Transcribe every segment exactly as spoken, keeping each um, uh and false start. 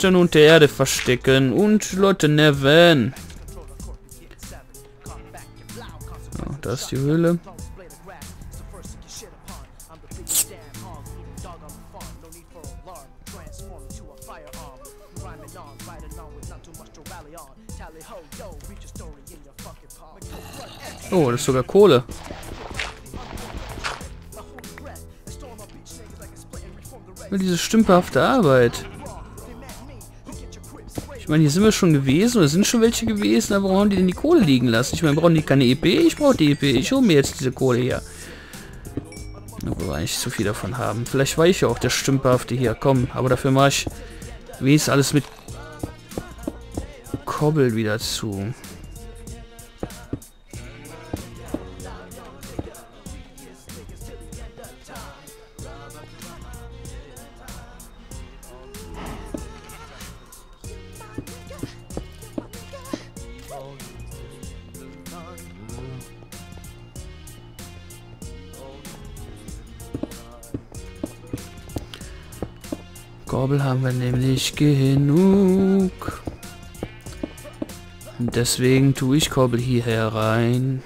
Schatten unter der Erde verstecken und Leute nerven. So, da ist die Höhle. Oh, das ist sogar Kohle. Diese stümperhafte Arbeit. Ich meine, hier sind wir schon gewesen, oder sind schon welche gewesen, aber warum haben die denn die Kohle liegen lassen? Ich meine, brauchen die keine E P? Ich brauche die E P. Ich hole mir jetzt diese Kohle hier. Aber wir eigentlich zu viel davon haben. Vielleicht war ich ja auch der stümperhafte hier. Komm, aber dafür mache ich wenigstens alles mit Kobbel wieder zu. Korbel haben wir nämlich genug. Und deswegen tue ich Korbel hier herein.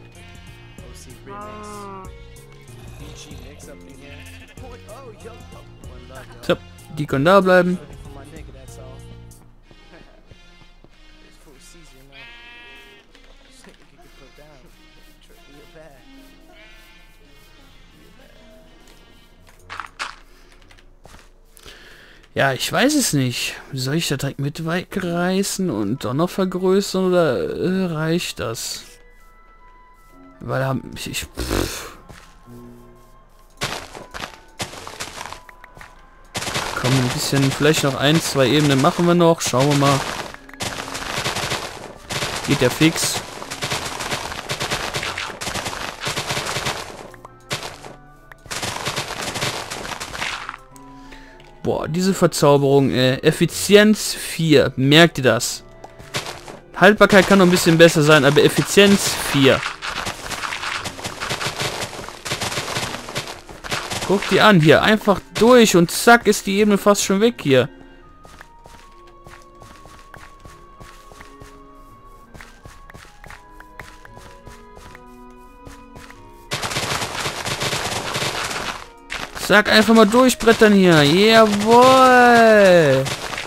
So, die können da bleiben. Ja, ich weiß es nicht. Soll ich das direkt mit wegreißen und doch noch vergrößern oder äh, reicht das? Weil haben ich... ich pff. Komm, ein bisschen, vielleicht noch ein, zwei Ebenen machen wir noch. Schauen wir mal. Geht der fix. Boah, diese Verzauberung, äh, Effizienz vier. Merkt ihr das? Haltbarkeit kann noch ein bisschen besser sein, aber Effizienz vier. Guck die an, hier. Einfach durch und zack ist die Ebene fast schon weg hier. Sag einfach mal durchbrettern hier. Jawohl.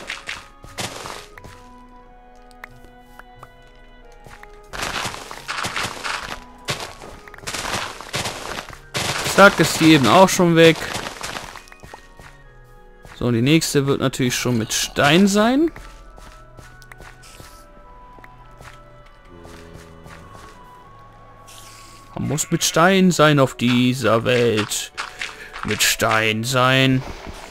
Zack, ist die eben auch schon weg. So, und die nächste wird natürlich schon mit Stein sein. Man muss mit Stein sein auf dieser Welt. Mit Stein sein.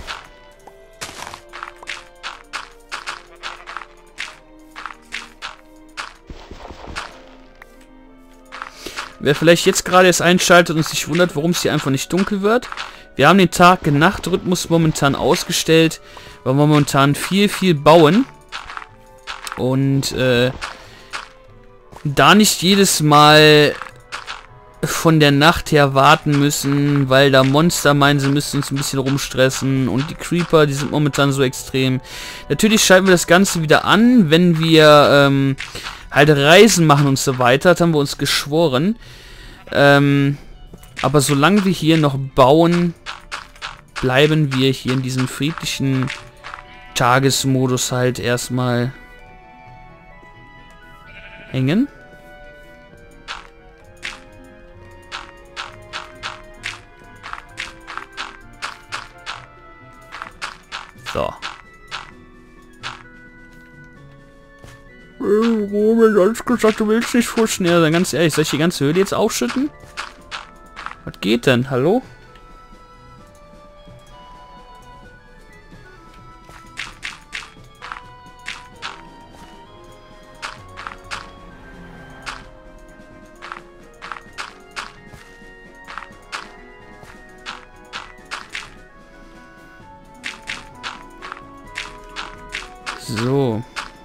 Wer vielleicht jetzt gerade erst einschaltet und sich wundert, warum es hier einfach nicht dunkel wird. Wir haben den Tag-Nacht-Rhythmus momentan ausgestellt, weil wir momentan viel, viel bauen. Und äh, da nicht jedes Mal von der Nacht her warten müssen, weil da Monster meinen, sie müssen uns ein bisschen rumstressen und die Creeper, die sind momentan so extrem. Natürlich schalten wir das Ganze wieder an, wenn wir ähm, halt Reisen machen und so weiter, das haben wir uns geschworen. Ähm, aber solange wir hier noch bauen, bleiben wir hier in diesem friedlichen Tagesmodus halt erstmal hängen. So. Robin, du hast gesagt, du willst nicht fuschen. Ja, dann ganz ehrlich, soll ich die ganze Höhle jetzt aufschütten? Was geht denn? Hallo? So.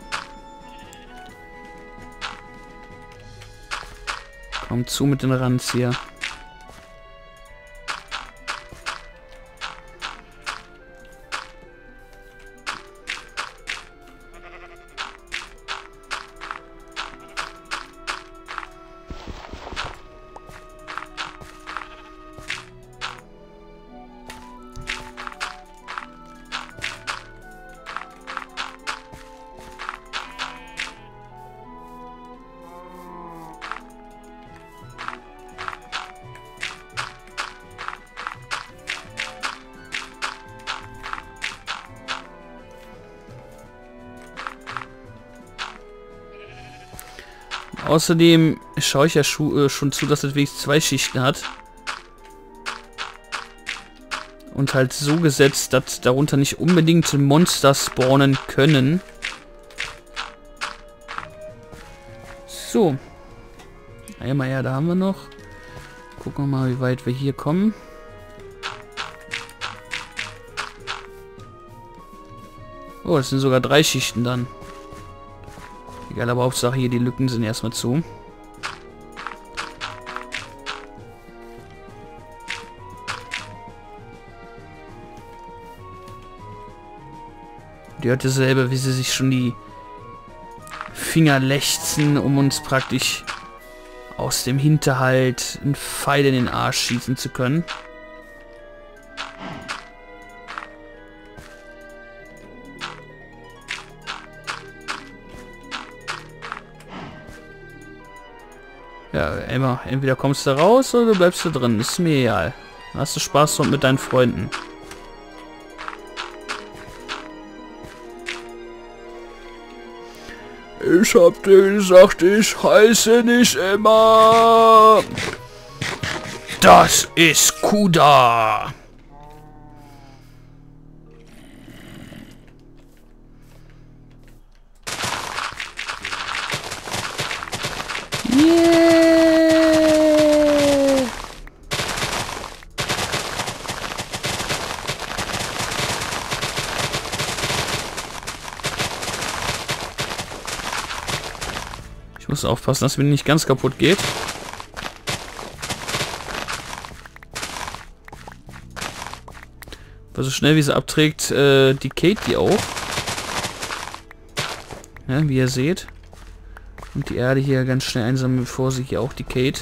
Komm zu mit den Ranz hier. Außerdem schaue ich ja äh, schon zu, dass es wenigstens zwei Schichten hat. Und halt so gesetzt, dass darunter nicht unbedingt Monster spawnen können. So. Einmal ja, da haben wir noch. Gucken wir mal, wie weit wir hier kommen. Oh, das sind sogar drei Schichten dann. Egal, aber Hauptsache hier die Lücken sind erstmal zu. Die hört ihr selber, wie sie sich schon die Finger lechzen, um uns praktisch aus dem Hinterhalt einen Pfeil in den Arsch schießen zu können. Ja, Emma, entweder kommst du raus oder du bleibst da drin. Ist mir egal. Hast du Spaß mit deinen Freunden. Ich hab dir gesagt, ich heiße nicht Emma. Das ist Kuda. Yeah. Ich muss aufpassen, dass mir nicht ganz kaputt geht. Weil so schnell wie sie abträgt, äh, die Kate die auch. Ja, wie ihr seht. Und die Erde hier ganz schnell einsammeln, bevor sie hier auch die Kate.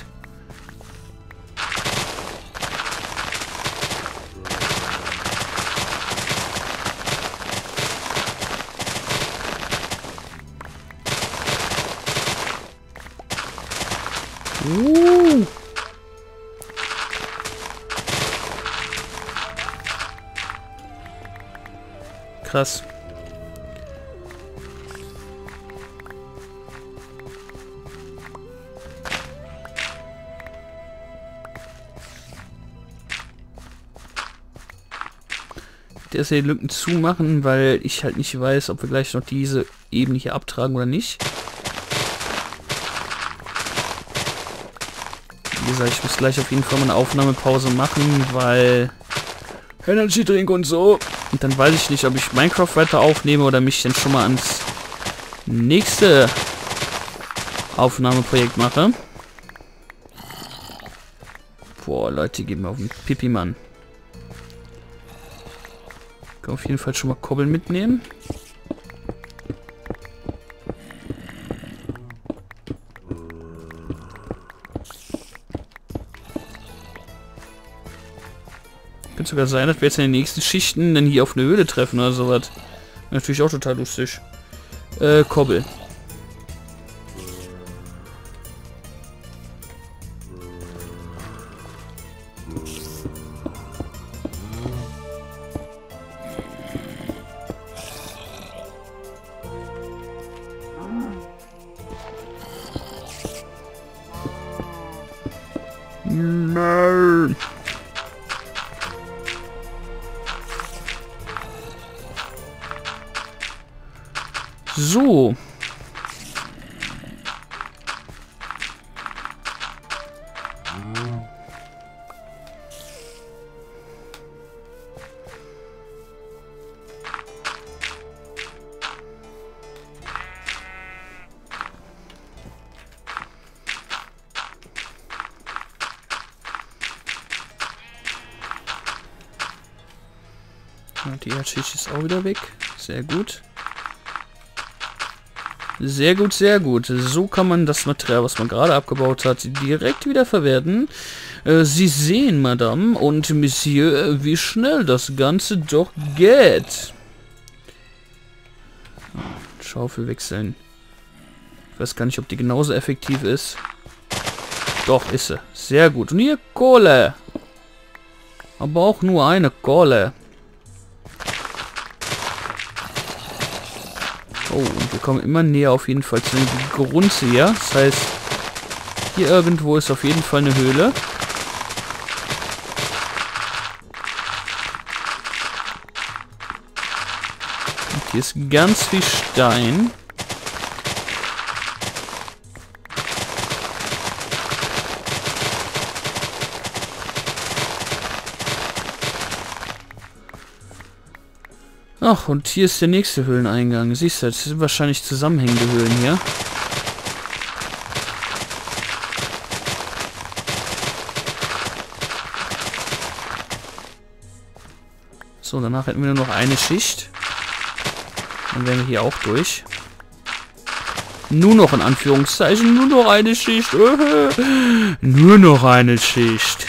Uh. Krass. Der ist ja die Lücken zumachen, weil ich halt nicht weiß, ob wir gleich noch diese Ebene hier abtragen oder nicht. Wie gesagt, ich muss gleich auf jeden Fall mal eine Aufnahmepause machen, weil Energy Drink und so. Und dann weiß ich nicht, ob ich Minecraft weiter aufnehme oder mich dann schon mal ans nächste Aufnahmeprojekt mache. Boah, Leute, geben mir auf den Pipi, Mann. Kann auf jeden Fall schon mal Kobbeln mitnehmen. Könnte sogar sein, dass wir jetzt in den nächsten Schichten dann hier auf eine Höhle treffen oder sowas. Natürlich auch total lustig. Äh, Kobbel. Nein. So. Die Erdschicht ist auch wieder weg. Sehr gut. Sehr gut, sehr gut. So kann man das Material, was man gerade abgebaut hat, direkt wieder verwerten. Äh, Sie sehen, Madame und Monsieur, wie schnell das Ganze doch geht. Schaufel wechseln. Ich weiß gar nicht, ob die genauso effektiv ist. Doch, ist sie. Sehr gut. Und hier Kohle. Aber auch nur eine Kohle. Oh, und wir kommen immer näher auf jeden Fall zu dem Grunzseher. Das heißt, hier irgendwo ist auf jeden Fall eine Höhle. Und hier ist ganz viel Stein. Ach, und hier ist der nächste Höhleneingang. Siehst du, das sind wahrscheinlich zusammenhängende Höhlen hier. So, danach hätten wir nur noch eine Schicht. Dann wären wir hier auch durch. Nur noch in Anführungszeichen, nur noch eine Schicht. Nur noch eine Schicht.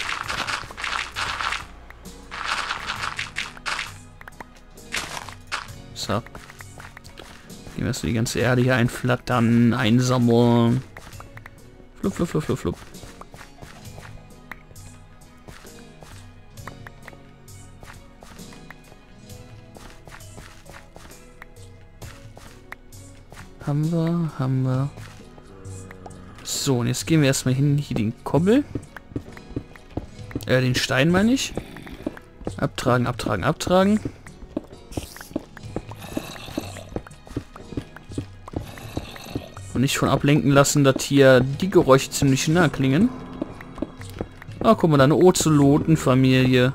So. Hier müssen wir die ganze Erde hier einflattern, einsammeln. Flup, flup, flup, flup, flup. Haben wir, haben wir. So, und jetzt gehen wir erstmal hin, hier den Kobbel. Äh, den Stein meine ich. Abtragen, abtragen, abtragen. Und nicht von ablenken lassen, dass hier die Geräusche ziemlich nah klingen. Ah, guck mal, da eine Ozelotenfamilie.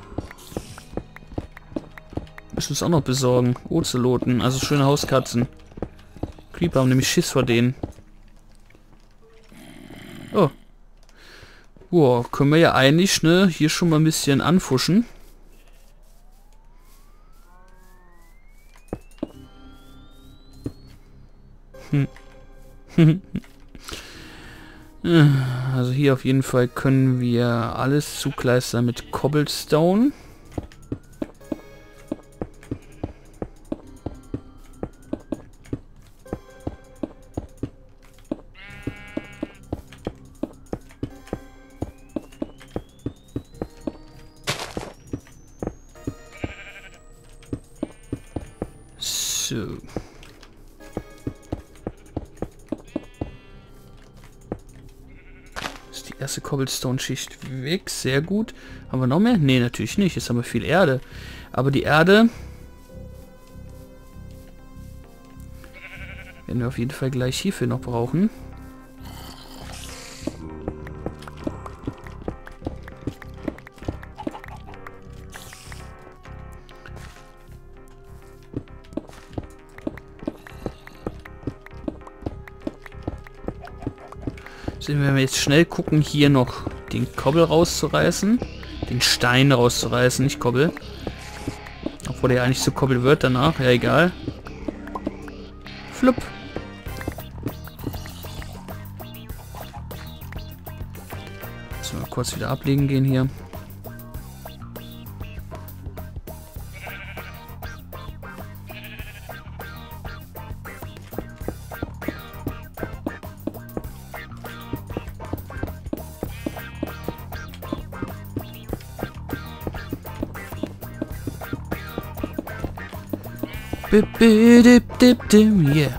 Müssen wir uns auch noch besorgen. Ozeloten, also schöne Hauskatzen. Creeper haben nämlich Schiss vor denen. Oh. Boah, können wir ja eigentlich, ne, hier schon mal ein bisschen anfuschen. Hm. Also hier auf jeden Fall können wir alles zukleistern mit Cobblestone. So. Erste Cobblestone-Schicht weg. Sehr gut. Haben wir noch mehr? Ne, natürlich nicht. Jetzt haben wir viel Erde. Aber die Erde werden wir auf jeden Fall gleich hierfür noch brauchen. So, wenn wir jetzt schnell gucken, hier noch den Kobbel rauszureißen. Den Stein rauszureißen, nicht Kobbel. Obwohl der eigentlich zu Kobbel wird danach. Ja, egal. Flupp. Müssen wir kurz wieder ablegen gehen hier. Bip, bip, dip, dip, yeah.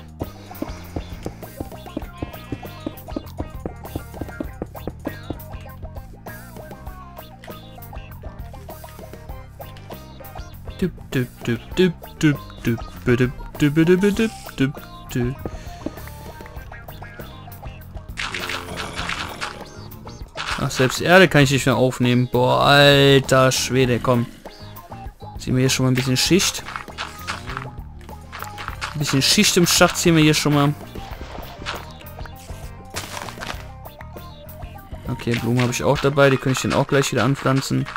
Dip, dip, dip, dip, dip, dip, dip, dip, dip, dip, dip, dip. Ach, selbst Erde kann ich nicht mehr aufnehmen. Boah, alter Schwede, komm. Ziehen wir hier schon mal ein bisschen Schicht. Ein bisschen Schicht im Schacht ziehen wir hier schon mal. Okay, Blumen habe ich auch dabei. Die kann ich dann auch gleich wieder anpflanzen.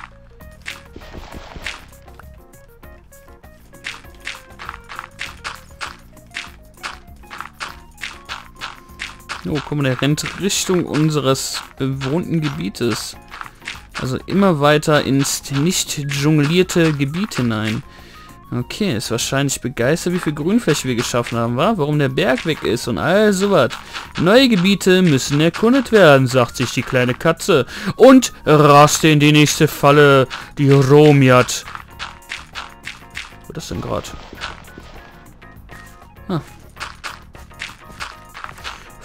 Oh, guck mal, der rennt Richtung unseres bewohnten Gebietes. Also immer weiter ins nicht dschunglierte Gebiet hinein. Okay, ist wahrscheinlich begeistert, wie viel Grünfläche wir geschaffen haben, wa? Warum der Berg weg ist und all sowas. Neue Gebiete müssen erkundet werden, sagt sich die kleine Katze. Und raste in die nächste Falle, die Romiat. Wo ist das denn gerade? Ah,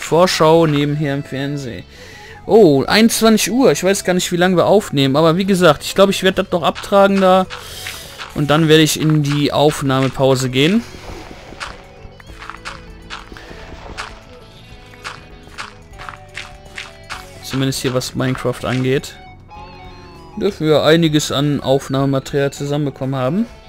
Vorschau nebenher im Fernsehen. Oh, einundzwanzig Uhr. Ich weiß gar nicht, wie lange wir aufnehmen. Aber wie gesagt, ich glaube, ich werde das noch abtragen da. Und dann werde ich in die Aufnahmepause gehen. Zumindest hier, was Minecraft angeht. Dürfen wir einiges an Aufnahmematerial zusammenbekommen haben.